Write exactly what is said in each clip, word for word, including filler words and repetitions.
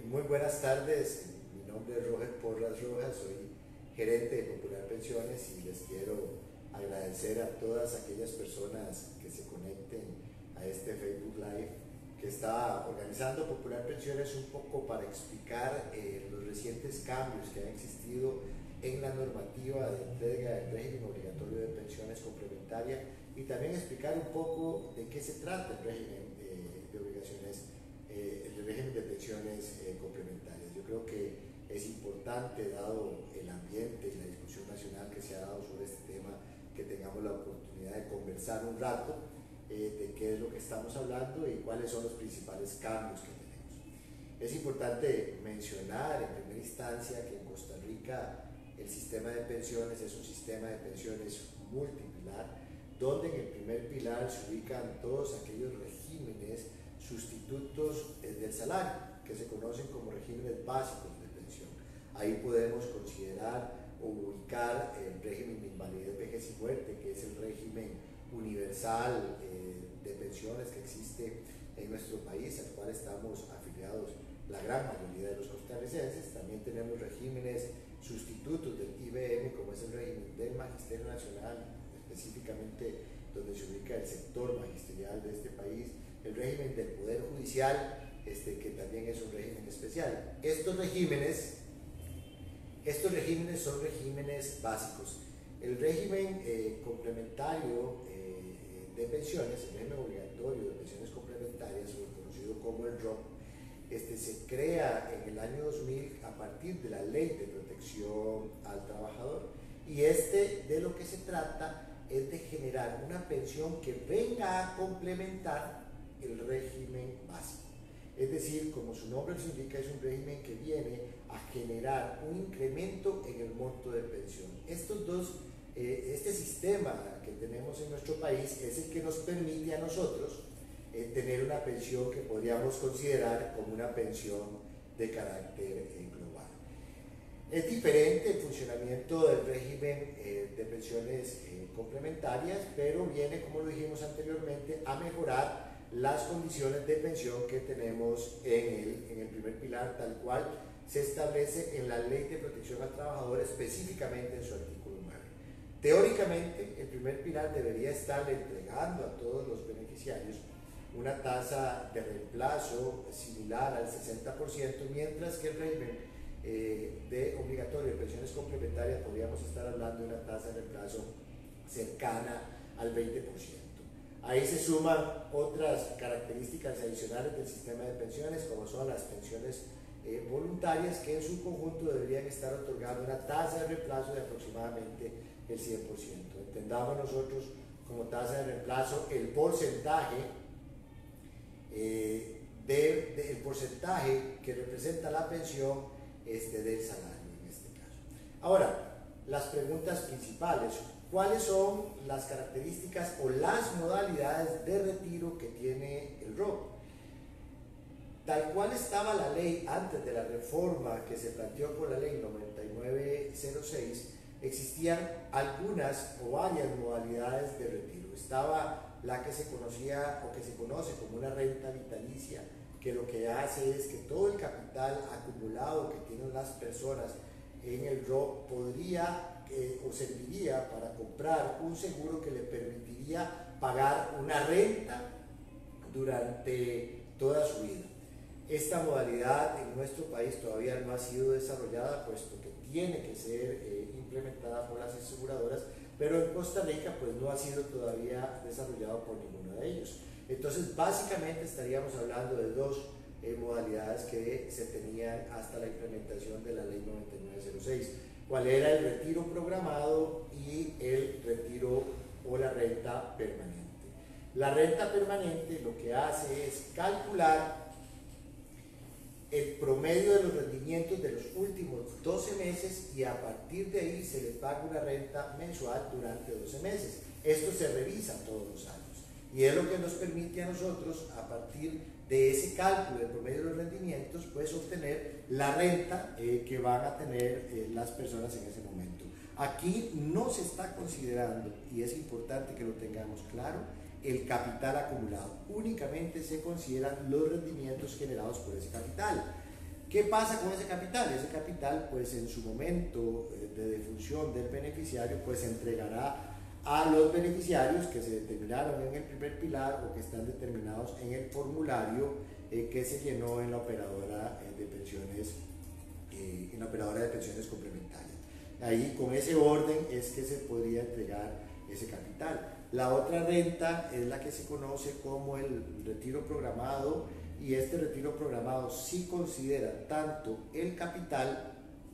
muy buenas tardes, mi nombre es Roger Porras Rojas, soy gerente de Popular Pensiones y les quiero agradecer a todas aquellas personas que se conecten a este Facebook Live que está organizando Popular Pensiones un poco para explicar eh, los recientes cambios que han existido en la normativa de entrega del régimen obligatorio de pensiones complementarias y también explicar un poco de qué se trata el régimen eh, de obligaciones Eh, el régimen de pensiones eh, complementarias. Yo creo que es importante, dado el ambiente y la discusión nacional que se ha dado sobre este tema, que tengamos la oportunidad de conversar un rato eh, de qué es lo que estamos hablando y cuáles son los principales cambios que tenemos. Es importante mencionar en primera instancia que en Costa Rica el sistema de pensiones es un sistema de pensiones multipilar, donde en el primer pilar se ubican todos aquellos regímenes sustitutos del salario, que se conocen como regímenes básicos de pensión. Ahí podemos considerar o ubicar el régimen de invalidez, vejez y muerte, que es el régimen universal eh, de pensiones que existe en nuestro país, al cual estamos afiliados la gran mayoría de los costarricenses. También tenemos regímenes sustitutos del I B M, como es el régimen del Magisterio Nacional, específicamente donde se ubica el sector magisterial de este país, el régimen del Poder Judicial, este, que también es un régimen especial. Estos regímenes, estos regímenes son regímenes básicos. El régimen eh, complementario eh, de pensiones, el régimen obligatorio de pensiones complementarias, o conocido como el R O P, este, se crea en el año dos mil a partir de la Ley de Protección al Trabajador, y este de lo que se trata es de generar una pensión que venga a complementar el régimen básico. Es decir, como su nombre les indica, es un régimen que viene a generar un incremento en el monto de pensión. Estos dos, eh, este sistema que tenemos en nuestro país es el que nos permite a nosotros eh, tener una pensión que podríamos considerar como una pensión de carácter eh, global. Es diferente el funcionamiento del régimen eh, de pensiones eh, complementarias, pero viene, como lo dijimos anteriormente, a mejorar las condiciones de pensión que tenemos en el, en el primer pilar, tal cual se establece en la Ley de Protección al Trabajador, específicamente en su artículo nueve. Teóricamente, el primer pilar debería estar entregando a todos los beneficiarios una tasa de reemplazo similar al sesenta por ciento, mientras que el régimen eh, de obligatorio de pensiones complementarias podríamos estar hablando de una tasa de reemplazo cercana al veinte por ciento. Ahí se suman otras características adicionales del sistema de pensiones, como son las pensiones eh, voluntarias, que en su conjunto deberían estar otorgando una tasa de reemplazo de aproximadamente el cien por ciento. Entendamos nosotros como tasa de reemplazo el porcentaje, eh, de, de, el porcentaje que representa la pensión este, del salario en este caso. Ahora, las preguntas principales: ¿cuáles son las características o las modalidades de retiro que tiene el R O P? Tal cual estaba la ley antes de la reforma que se planteó con la ley noventa y nueve cero seis, existían algunas o varias modalidades de retiro. Estaba la que se conocía o que se conoce como una renta vitalicia, que lo que hace es que todo el capital acumulado que tienen las personas en el R O P podría Eh, o serviría para comprar un seguro que le permitiría pagar una renta durante toda su vida. Esta modalidad en nuestro país todavía no ha sido desarrollada, puesto que tiene que ser eh, implementada por las aseguradoras, pero en Costa Rica pues no ha sido todavía desarrollado por ninguno de ellos. Entonces básicamente estaríamos hablando de dos eh, modalidades que se tenían hasta la implementación de la ley noventa y nueve cero seis. Cuál era el retiro programado y el retiro o la renta permanente. La renta permanente lo que hace es calcular el promedio de los rendimientos de los últimos doce meses y a partir de ahí se le paga una renta mensual durante doce meses. Esto se revisa todos los años y es lo que nos permite a nosotros, a partir de ese cálculo del promedio de los rendimientos, pues obtener la renta eh, que van a tener eh, las personas en ese momento. Aquí no se está considerando, y es importante que lo tengamos claro, el capital acumulado. Únicamente se consideran los rendimientos generados por ese capital. ¿Qué pasa con ese capital? Ese capital, pues en su momento de defunción del beneficiario, pues se entregará a los beneficiarios que se determinaron en el primer pilar o que están determinados en el formulario eh, que se llenó en la operadora eh, de pensiones, eh, en la operadora de pensiones complementarias. Ahí con ese orden es que se podría entregar ese capital. La otra renta es la que se conoce como el retiro programado, y este retiro programado sí considera tanto el capital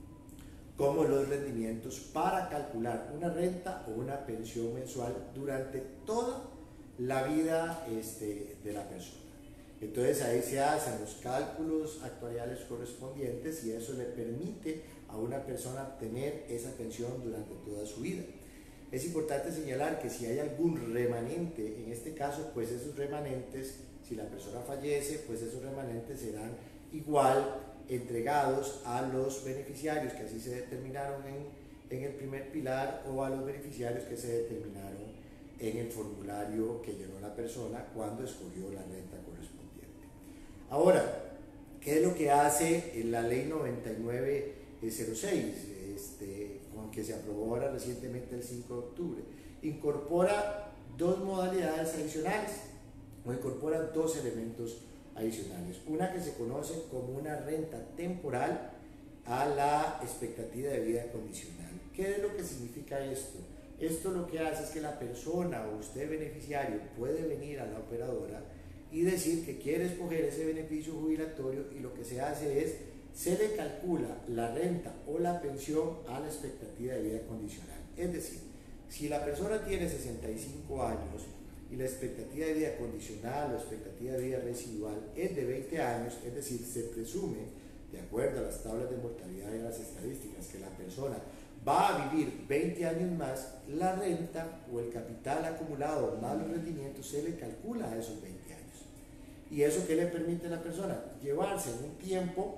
como los rendimientos para calcular una renta o una pensión mensual durante toda la vida este, de la persona. Entonces ahí se hacen los cálculos actuariales correspondientes y eso le permite a una persona obtener esa pensión durante toda su vida. Es importante señalar que si hay algún remanente, en este caso, pues esos remanentes, si la persona fallece, pues esos remanentes serán igual entregados a los beneficiarios que así se determinaron en, en el primer pilar o a los beneficiarios que se determinaron en el formulario que llenó la persona cuando escogió la renta correspondiente. Ahora, ¿qué es lo que hace la ley noventa y nueve cero seis, este, con que se aprobó ahora recientemente el cinco de octubre? Incorpora dos modalidades adicionales o incorpora dos elementos adicionales. Una que se conoce como una renta temporal a la expectativa de vida condicional. ¿Qué es lo que significa esto? Esto lo que hace es que la persona o usted beneficiario puede venir a la operadora y decir que quiere escoger ese beneficio jubilatorio, y lo que se hace es se le calcula la renta o la pensión a la expectativa de vida condicional. Es decir, si la persona tiene sesenta y cinco años y la expectativa de vida condicional o expectativa de vida residual es de veinte años, es decir, se presume, de acuerdo a las tablas de mortalidad y a las estadísticas, que la persona va a vivir veinte años más, la renta o el capital acumulado más los rendimientos se le calcula a esos veinte años. ¿Y eso qué le permite a la persona? Llevarse en un tiempo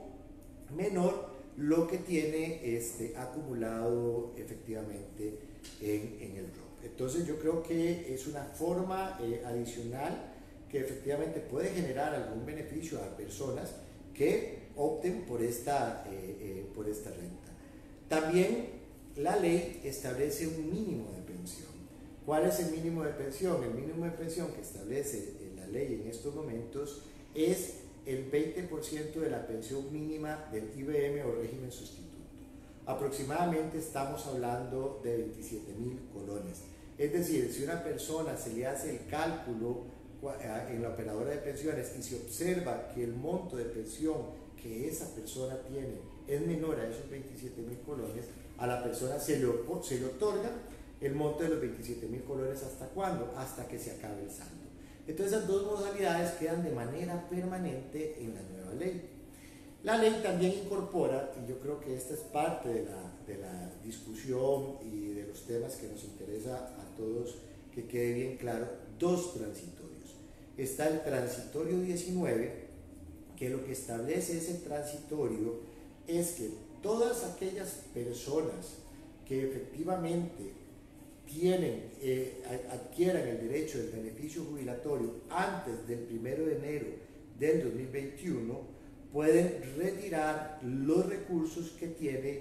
menor lo que tiene este, acumulado efectivamente en, en el R O P. Entonces yo creo que es una forma eh, adicional que efectivamente puede generar algún beneficio a personas que opten por esta, eh, eh, por esta renta. También la ley establece un mínimo de pensión. ¿Cuál es el mínimo de pensión? El mínimo de pensión que establece la ley en estos momentos es el veinte por ciento de la pensión mínima del I B M o régimen sustituto. Aproximadamente estamos hablando de veintisiete mil colones. Es decir, si una persona se le hace el cálculo en la operadora de pensiones y se observa que el monto de pensión que esa persona tiene es menor a esos veintisiete mil colones, a la persona se le, se le otorga el monto de los veintisiete mil colones. ¿Hasta cuándo? Hasta que se acabe el saldo. Entonces esas dos modalidades quedan de manera permanente en la nueva ley. La ley también incorpora, y yo creo que esta es parte de la, de la discusión y de los temas que nos interesa a todos que quede bien claro, dos transitorios. Está el transitorio diecinueve, que lo que establece ese transitorio es que todas aquellas personas que efectivamente tienen, eh, adquieran el derecho del beneficio jubilatorio antes del primero de enero del dos mil veintiuno pueden retirar los recursos que tiene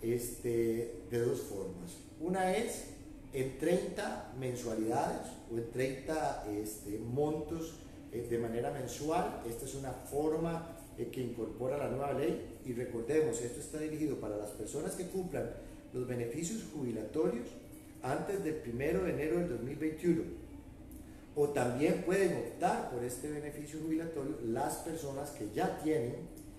este, de dos formas. Una es en treinta mensualidades o en treinta este, montos eh, de manera mensual. Esta es una forma eh, que incorpora la nueva ley, y recordemos, esto está dirigido para las personas que cumplan los beneficios jubilatorios antes del primero de enero del dos mil veintiuno, o también pueden optar por este beneficio jubilatorio las personas que ya tienen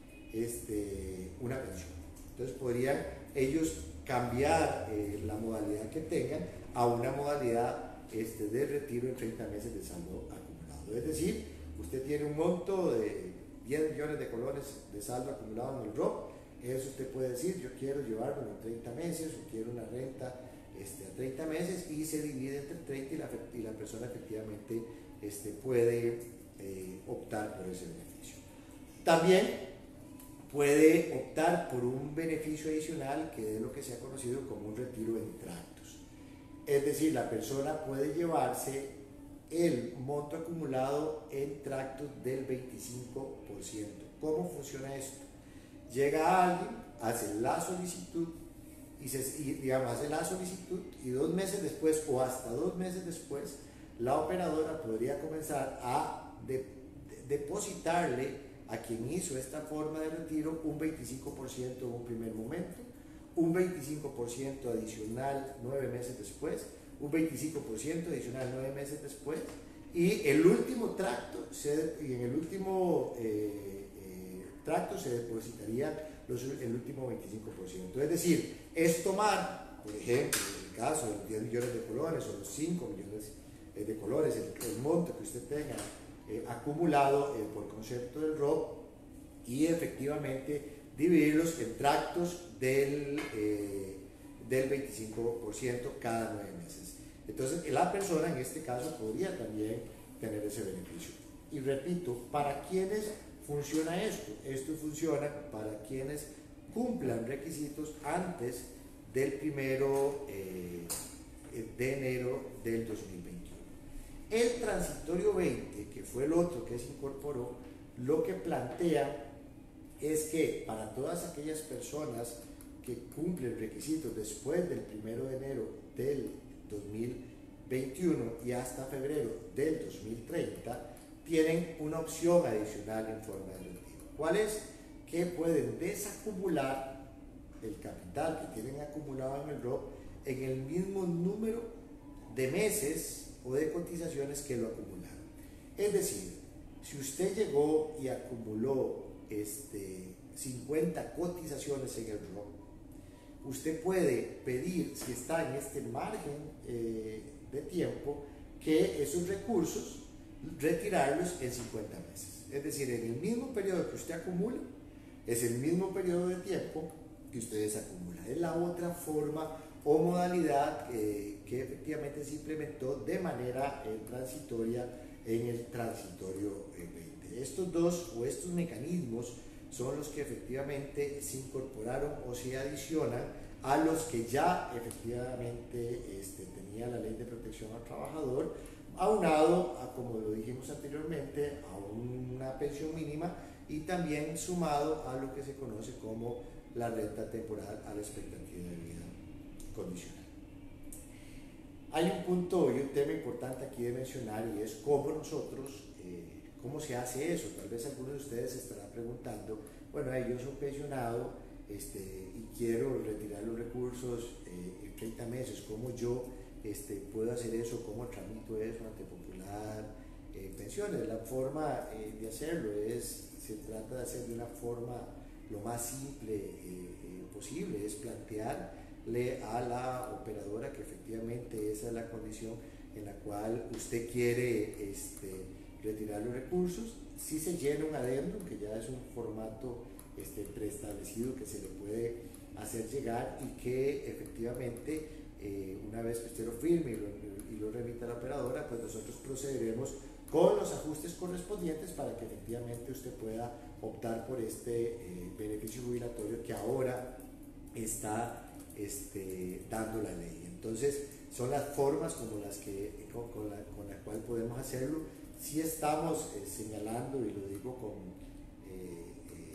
este, una pensión. Entonces podrían ellos cambiar eh, la modalidad que tengan a una modalidad este, de retiro en treinta meses de saldo acumulado. Es decir, usted tiene un monto de diez millones de colones de saldo acumulado en el R O P, eso usted puede decir, yo quiero llevarlo en treinta meses o quiero una renta Este, a treinta meses, y se divide entre treinta y la, y la persona efectivamente este, puede eh, optar por ese beneficio. También puede optar por un beneficio adicional que es lo que se ha conocido como un retiro en tractos. Es decir, la persona puede llevarse el monto acumulado en tractos del veinticinco por ciento. ¿Cómo funciona esto? llega alguien, hace la solicitud, y, se, y digamos, hace la solicitud y dos meses después o hasta dos meses después, la operadora podría comenzar a de, de, depositarle a quien hizo esta forma de retiro un veinticinco por ciento en un primer momento, un veinticinco por ciento adicional nueve meses después, un veinticinco por ciento adicional nueve meses después, y el último tracto, se, y en el último eh, eh, tracto se depositaría los, el último veinticinco por ciento. Es decir, es tomar, por ejemplo, en el caso de los diez millones de colones o los cinco millones de colones, el, el monto que usted tenga eh, acumulado eh, por concepto del R O P, y efectivamente dividirlos en tractos del, eh, del veinticinco por ciento cada nueve meses. Entonces, la persona en este caso podría también tener ese beneficio. Y repito, ¿para quiénes funciona esto? Esto funciona para quienes cumplan requisitos antes del primero eh, de enero del dos mil veintiuno. El transitorio veinte, que fue el otro que se incorporó, lo que plantea es que para todas aquellas personas que cumplen requisitos después del primero de enero del dos mil veintiuno y hasta febrero del dos mil treinta, tienen una opción adicional en forma de retiro. ¿Cuál es? Que pueden desacumular el capital que tienen acumulado en el R O P en el mismo número de meses o de cotizaciones que lo acumularon. Es decir, si usted llegó y acumuló este, cincuenta cotizaciones en el R O P, usted puede pedir, si está en este margen eh, de tiempo, que esos recursos retirarlos en cincuenta meses. Es decir, en el mismo periodo que usted acumula, es el mismo periodo de tiempo que ustedes acumulan. Es la otra forma o modalidad eh, que efectivamente se implementó de manera eh, transitoria en el transitorio eh, veinte. Estos dos o estos mecanismos son los que efectivamente se incorporaron o se adicionan a los que ya efectivamente este, tenía la Ley de Protección al Trabajador, aunado a, como lo dijimos anteriormente, a una pensión mínima y también sumado a lo que se conoce como la renta temporal a la expectativa de vida condicional. Hay un punto y un tema importante aquí de mencionar, y es cómo nosotros, eh, cómo se hace eso. Tal vez algunos de ustedes se estarán preguntando, bueno, yo soy pensionado este, y quiero retirar los recursos eh, en treinta meses, ¿cómo yo este, puedo hacer eso? ¿Cómo tramito eso ante Popular eh, Pensiones? La forma eh, de hacerlo es, se trata de hacer de una forma lo más simple eh, eh, posible, es plantearle a la operadora que efectivamente esa es la condición en la cual usted quiere este, retirar los recursos. Si se llena un adendum, que ya es un formato este, preestablecido que se le puede hacer llegar y que efectivamente eh, una vez que usted lo firme y lo, y lo remita a la operadora, pues nosotros procederemos con los ajustes correspondientes para que efectivamente usted pueda optar por este eh, beneficio jubilatorio que ahora está este, dando la ley. Entonces, son las formas como las que, con, con, la, con la cual podemos hacerlo. Si estamos eh, señalando, y lo digo con, eh,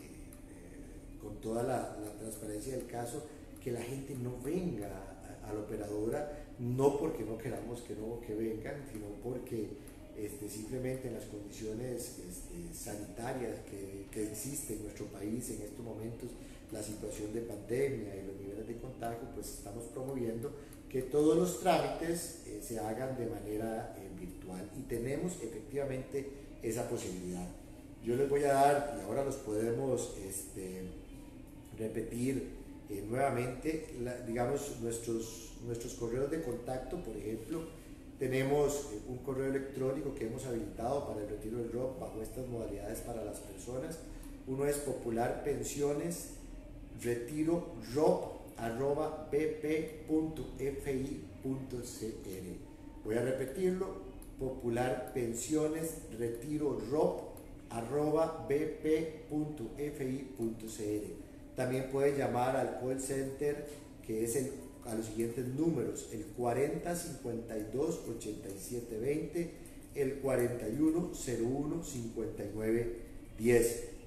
eh, con toda la, la transparencia del caso, que la gente no venga a, a la operadora, no porque no queramos que no que vengan, sino porque Este, simplemente en las condiciones este, sanitarias que, que existen en nuestro país en estos momentos, la situación de pandemia y los niveles de contagio, pues estamos promoviendo que todos los trámites eh, se hagan de manera eh, virtual, y tenemos efectivamente esa posibilidad. Yo les voy a dar, y ahora los podemos este, repetir eh, nuevamente, la, digamos, nuestros, nuestros correos de contacto. Por ejemplo, tenemos un correo electrónico que hemos habilitado para el retiro del R O P bajo estas modalidades para las personas. Uno es Popular Pensiones Retiro R O P arroba b p punto f i punto c r. Voy a repetirlo: Popular Pensiones Retiro R O P arroba b p punto f i punto c r. También puede llamar al call center, que es el a los siguientes números: el cuarenta cincuenta y dos ochenta y siete veinte, el cuarenta y uno cero uno cincuenta y nueve diez.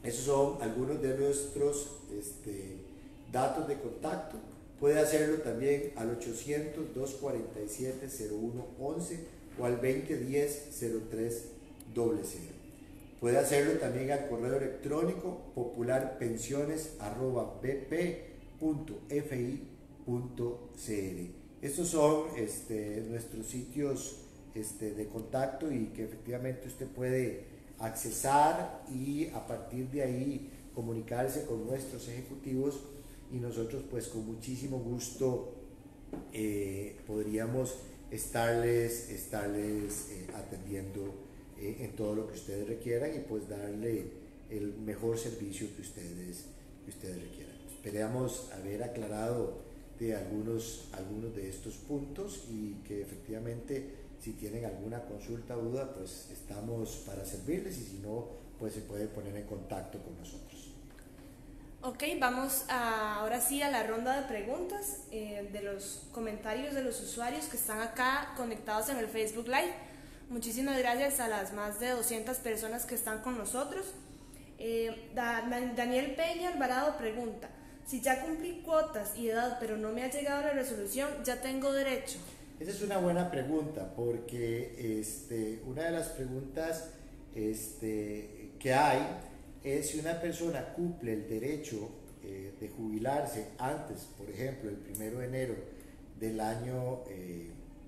Esos son algunos de nuestros este, datos de contacto. Puede hacerlo también al ochocientos, dos cuarenta y siete, cero uno once o al veinte diez, cero tres cero cero. Puede hacerlo también al correo electrónico popularpensiones arroba b p punto f i punto c r. Estos son este, nuestros sitios este, de contacto y que efectivamente usted puede accesar y a partir de ahí comunicarse con nuestros ejecutivos, y nosotros pues con muchísimo gusto eh, podríamos estarles, estarles eh, atendiendo eh, en todo lo que ustedes requieran y pues darle el mejor servicio que ustedes, que ustedes requieran. Esperamos haber aclarado de algunos, algunos de estos puntos y que efectivamente si tienen alguna consulta o duda pues estamos para servirles, y si no pues se pueden poner en contacto con nosotros. Ok, vamos a, ahora sí a la ronda de preguntas eh, de los comentarios de los usuarios que están acá conectados en el Facebook Live. Muchísimas gracias a las más de doscientas personas que están con nosotros. Eh, da, Daniel Peña Alvarado pregunta: si ya cumplí cuotas y edad pero no me ha llegado la resolución, ¿ya tengo derecho? Esa es una buena pregunta, porque este, una de las preguntas este, que hay es si una persona cumple el derecho eh, de jubilarse antes, por ejemplo, el primero de enero del año eh,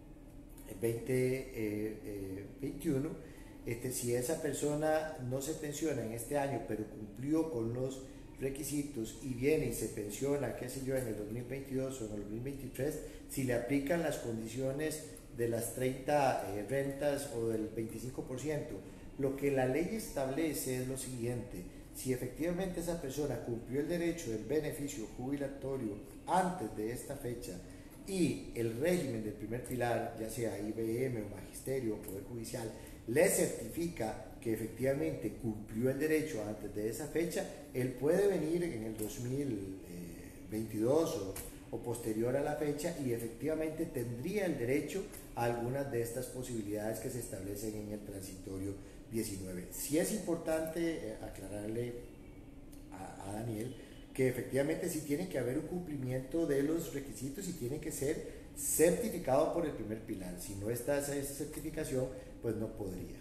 veinte veintiuno, este, si esa persona no se pensiona en este año, pero cumplió con los requisitos y viene y se pensiona, qué sé yo, en el dos mil veintidós o en el dos mil veintitrés, si le aplican las condiciones de las treinta eh, rentas o del veinticinco por ciento, lo que la ley establece es lo siguiente: si efectivamente esa persona cumplió el derecho del beneficio jubilatorio antes de esta fecha y el régimen del primer pilar, ya sea I B M o Magisterio o Poder Judicial, le certifica que efectivamente cumplió el derecho antes de esa fecha, él puede venir en el dos mil veintidós o, o posterior a la fecha y efectivamente tendría el derecho a algunas de estas posibilidades que se establecen en el transitorio diecinueve. Sí es importante eh, aclararle a, a Daniel que efectivamente sí tiene que haber un cumplimiento de los requisitos y tiene que ser certificado por el primer pilar. Si no está esa, esa certificación, pues no podría.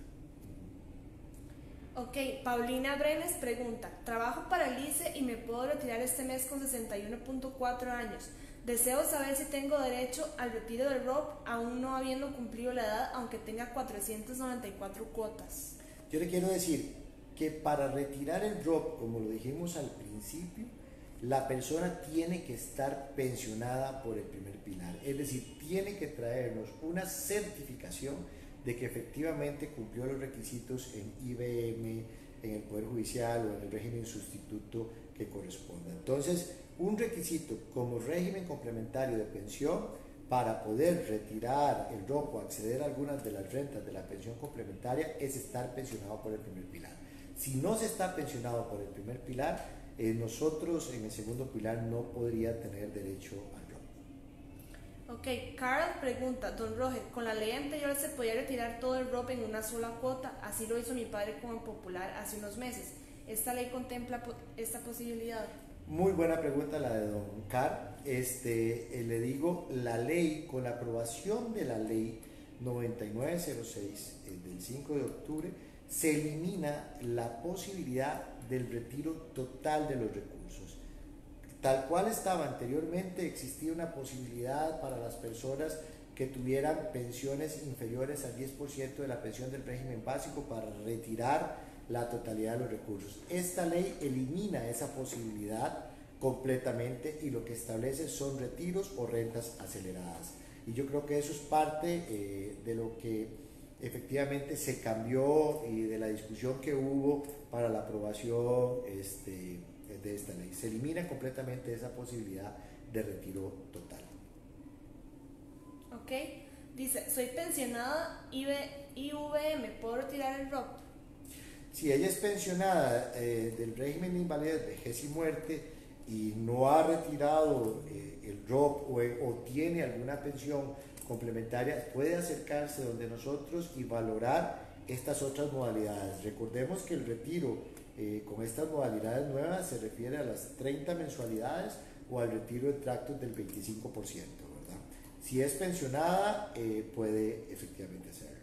Ok, Paulina Brenes pregunta: trabajo para el I C E y me puedo retirar este mes con sesenta y uno punto cuatro años. Deseo saber si tengo derecho al retiro del R O P aún no habiendo cumplido la edad, aunque tenga cuatrocientas noventa y cuatro cuotas. Yo le quiero decir que para retirar el R O P, como lo dijimos al principio, la persona tiene que estar pensionada por el primer pilar, es decir, tiene que traernos una certificación de que efectivamente cumplió los requisitos en I B M, en el Poder Judicial o en el régimen sustituto que corresponda. Entonces, un requisito como régimen complementario de pensión para poder retirar el R O P o acceder a algunas de las rentas de la pensión complementaria es estar pensionado por el primer pilar. Si no se está pensionado por el primer pilar, eh, nosotros en el segundo pilar no podría tener derecho al R O P. Ok, Carl pregunta: don Roger, con la ley anterior se podía retirar todo el R O P en una sola cuota, así lo hizo mi padre con el Popular hace unos meses. ¿Esta ley contempla esta posibilidad? Muy buena pregunta la de don Carl. Este, eh, le digo, la ley, con la aprobación de la ley noventa y nueve cero seis eh, del cinco de octubre, se elimina la posibilidad del retiro total de los recursos. Tal cual estaba anteriormente, existía una posibilidad para las personas que tuvieran pensiones inferiores al diez por ciento de la pensión del régimen básico para retirar la totalidad de los recursos. Esta ley elimina esa posibilidad completamente y lo que establece son retiros o rentas aceleradas. Y yo creo que eso es parte eh, de lo que efectivamente se cambió y de la discusión que hubo para la aprobación este, de esta ley. Se elimina completamente esa posibilidad de retiro total. Ok, dice: soy pensionada I V M, ¿puedo retirar el R O P? Si ella es pensionada eh, del régimen de invalidez, vejez y muerte y no ha retirado eh, el R O P o, o tiene alguna pensión complementaria, puede acercarse donde nosotros y valorar estas otras modalidades. Recordemos que el retiro eh, con estas modalidades nuevas se refiere a las treinta mensualidades o al retiro de tractos del veinticinco por ciento, ¿verdad? Si es pensionada, eh, puede efectivamente hacerlo.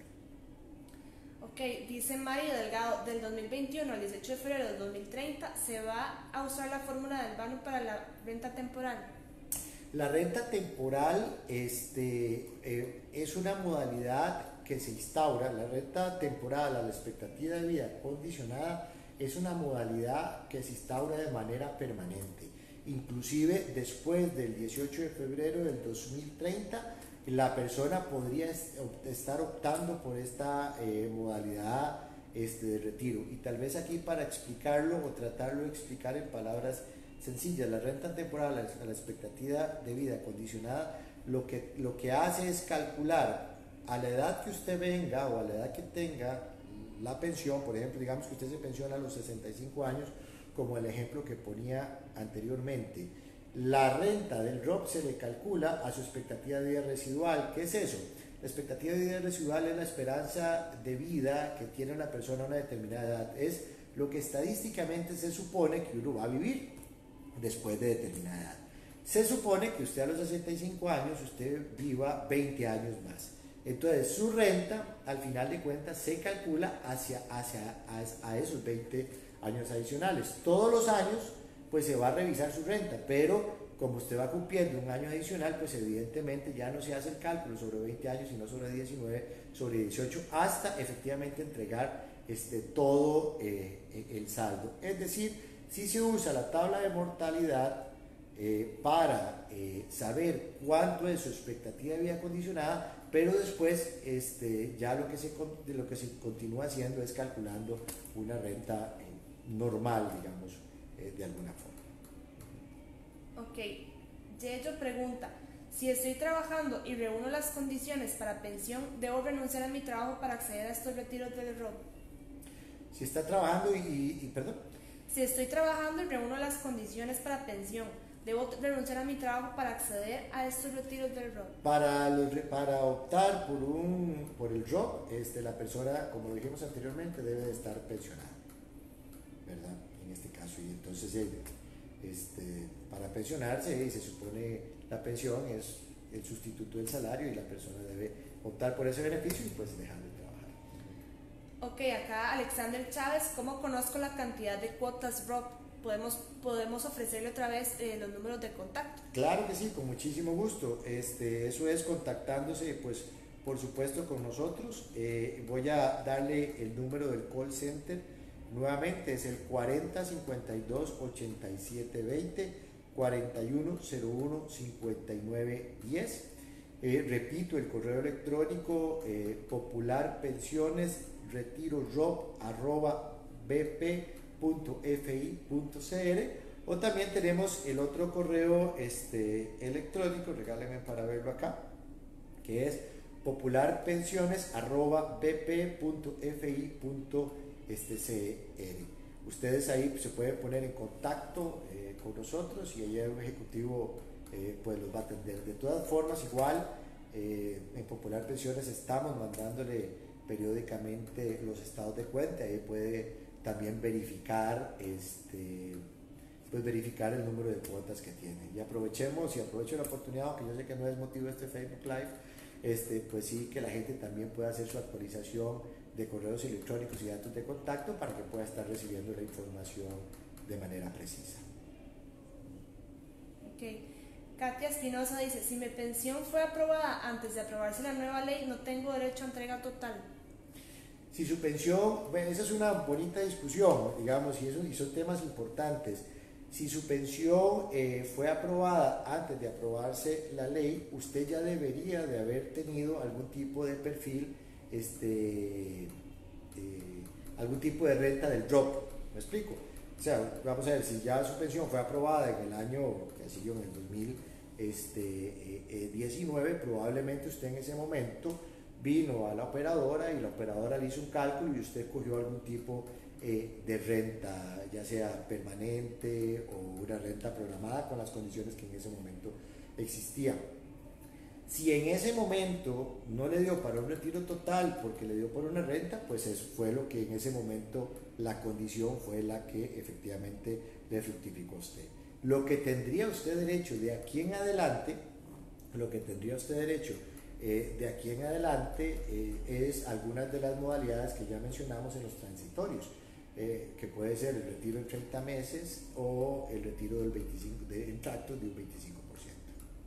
Ok, dice Mario Delgado, del dos mil veintiuno al dieciocho de febrero del dos mil treinta, ¿se va a usar la fórmula del bono para la renta temporal? La renta temporal este, eh, es una modalidad que se instaura. La renta temporal a la expectativa de vida condicionada es una modalidad que se instaura de manera permanente. Inclusive después del dieciocho de febrero del dos mil treinta, la persona podría estar optando por esta eh, modalidad este, de retiro. Y tal vez aquí, para explicarlo o tratarlo de explicar en palabras sencillas, la renta temporal a la expectativa de vida condicionada lo que, lo que hace es calcular a la edad que usted venga o a la edad que tenga la pensión. Por ejemplo, digamos que usted se pensiona a los sesenta y cinco años, como el ejemplo que ponía anteriormente. La renta del R O P se le calcula a su expectativa de vida residual. ¿Qué es eso? La expectativa de vida residual es la esperanza de vida que tiene una persona a una determinada edad. Es lo que estadísticamente se supone que uno va a vivir después de determinada edad. Se supone que usted a los sesenta y cinco años usted viva veinte años más. Entonces su renta al final de cuentas se calcula hacia, hacia a, a esos veinte años adicionales. Todos los años pues se va a revisar su renta, pero como usted va cumpliendo un año adicional, pues evidentemente ya no se hace el cálculo sobre veinte años, sino sobre diecinueve, sobre dieciocho, hasta efectivamente entregar este, todo eh, el saldo. Es decir, si se usa la tabla de mortalidad eh, para eh, saber cuánto es su expectativa de vida condicionada, pero después este, ya lo que, se, lo que se continúa haciendo es calculando una renta eh, normal, digamos, eh, de alguna forma. Ok, Yello pregunta, si estoy trabajando y reúno las condiciones para pensión, ¿debo renunciar a mi trabajo para acceder a estos retiros del R O P? Si está trabajando y, y, y perdón. Si estoy trabajando y reúno las condiciones para pensión, ¿debo renunciar a mi trabajo para acceder a estos retiros del R O P? Para, los, para optar por, un, por el R O P, este, la persona, como lo dijimos anteriormente, debe de estar pensionada, ¿verdad? En este caso, y entonces este, para pensionarse se supone la pensión es el sustituto del salario y la persona debe optar por ese beneficio y pues dejar de trabajar. Ok, acá Alexander Chávez, ¿cómo conozco la cantidad de cuotas R O P? Podemos, podemos ofrecerle otra vez eh, los números de contacto. Claro que sí, con muchísimo gusto. Este, eso es contactándose, pues, por supuesto, con nosotros. Eh, voy a darle el número del call center. Nuevamente es el cuarenta cincuenta y dos ochenta y siete veinte, cuarenta y uno cero uno cincuenta y nueve diez. Eh, repito, el correo electrónico eh, popular pensiones retiro R O P arroba bp punto f i punto c r, o también tenemos el otro correo este, electrónico, regálenme para verlo acá, que es popularpensiones arroba bp punto f i punto c r. Ustedes ahí se pueden poner en contacto eh, con nosotros y ahí un ejecutivo eh, pues los va a atender. De todas formas, igual eh, en Popular Pensiones estamos mandándole periódicamente los estados de cuenta, ahí puede también verificar este pues verificar el número de cuotas que tiene. Y aprovechemos y aprovecho la oportunidad, aunque yo sé que no es motivo de este Facebook Live, este pues sí, que la gente también pueda hacer su actualización de correos electrónicos y datos de contacto para que pueda estar recibiendo la información de manera precisa. Ok, Katia Espinosa dice, si mi pensión fue aprobada antes de aprobarse la nueva ley, no tengo derecho a entrega total. Si su pensión, bueno, esa es una bonita discusión, digamos, y, eso, y son temas importantes. Si su pensión eh, fue aprobada antes de aprobarse la ley, usted ya debería de haber tenido algún tipo de perfil, este, eh, algún tipo de renta del R O P. ¿Me explico? O sea, vamos a ver, si ya su pensión fue aprobada en el año, que siguió en el dos mil diecinueve, probablemente usted en ese momento vino a la operadora y la operadora le hizo un cálculo y usted cogió algún tipo eh, de renta, ya sea permanente o una renta programada con las condiciones que en ese momento existían. Si en ese momento no le dio para un retiro total porque le dio por una renta, pues eso fue lo que en ese momento la condición fue la que efectivamente le fructificó a usted. Lo que tendría usted derecho de aquí en adelante, lo que tendría usted derecho eh, de aquí en adelante eh, es algunas de las modalidades que ya mencionamos en los transitorios, eh, que puede ser el retiro en treinta meses o el retiro del veinticinco, de, en tractos de un veinticinco por ciento.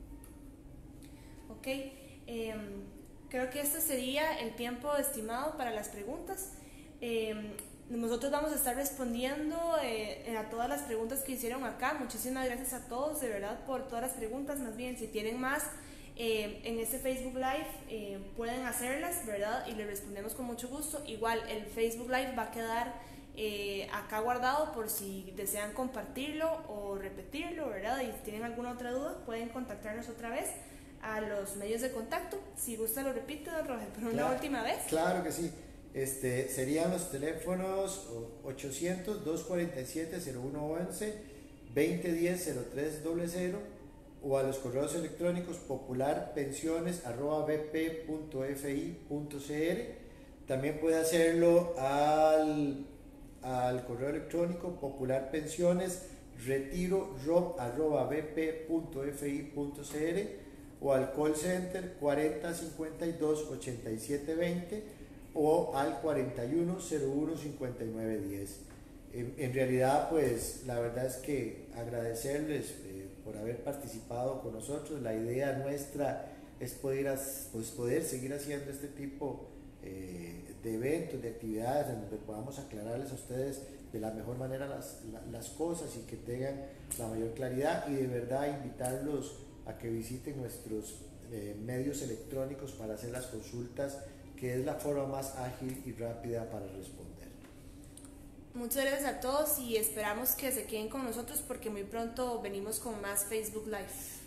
Ok, eh, creo que este sería el tiempo estimado para las preguntas. Eh, nosotros vamos a estar respondiendo eh, a todas las preguntas que hicieron acá. Muchísimas gracias a todos, de verdad, por todas las preguntas. Más bien, si tienen más eh, en este Facebook Live, eh, pueden hacerlas, ¿verdad? Y les respondemos con mucho gusto. Igual, el Facebook Live va a quedar eh, acá guardado por si desean compartirlo o repetirlo, ¿verdad? Y si tienen alguna otra duda, pueden contactarnos otra vez a los medios de contacto. Si gusta lo repito, don Roger, por una Claro, última vez. Claro que sí. Este, serían los teléfonos ochocientos, doscientos cuarenta y siete, cero uno once, veinte diez, cero tres cero cero o a los correos electrónicos popularpensiones arroba b p punto f i punto c r. También puede hacerlo al, al correo electrónico popularpensiones retiro rob arroba b p punto f i punto c r o al call center cuarenta cincuenta y dos ochenta y siete veinte o al cuarenta y uno cero uno cincuenta y nueve diez. En, en realidad, pues la verdad es que agradecerles eh, por haber participado con nosotros. La idea nuestra es poder, pues, poder seguir haciendo este tipo eh, de eventos, de actividades en donde podamos aclararles a ustedes de la mejor manera las, las cosas y que tengan la mayor claridad, y de verdad invitarlos a que visiten nuestros eh, medios electrónicos para hacer las consultas, que es la forma más ágil y rápida para responder. Muchas gracias a todos y esperamos que se queden con nosotros porque muy pronto venimos con más Facebook Live.